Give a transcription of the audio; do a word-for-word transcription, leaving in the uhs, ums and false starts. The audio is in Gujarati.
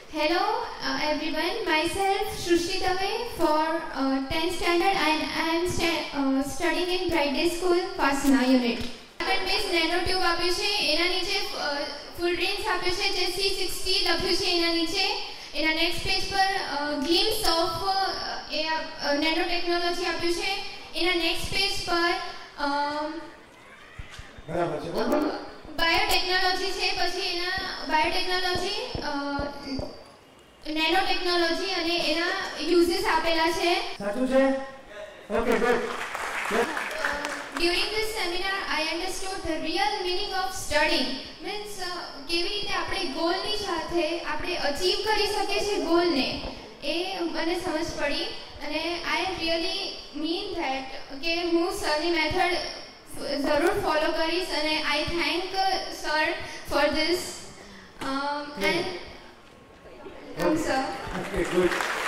Hello uh, everyone, myself Srushti for uh, tenth standard and I am sta uh, studying in Bright Day School, Fasna unit. Base nanotube આપ્યું છે, એના નીચે ફૂલ ડ્રિંક્સ આપ્યું છે જે C sixty લખ્યું છે એના નીચે. એના નેક્સ્ટ પેજ પર glimpse of a nano technology આપ્યું છે. એના નેક્સ્ટ પેજ પર બાયોટેકનોલોજી છે, પછી એના બાયોટેકનોલોજી નેનો ટેકનોલોજી અને એના યુઝેસ આપેલા છે. સાચું છે? Okay, good. During this seminar, I understood the real meaning of studying. Means કેવી રીતે આપણે ગોલની સાથે આપણે અચીવ કરી શકીએ છીએ ગોલને, એ મને સમજ પડી. અને I really mean that કે હું સરની મેથડ જરૂર ફોલો કરીશ અને I thank sir for this um, and thank sir. Okay, good.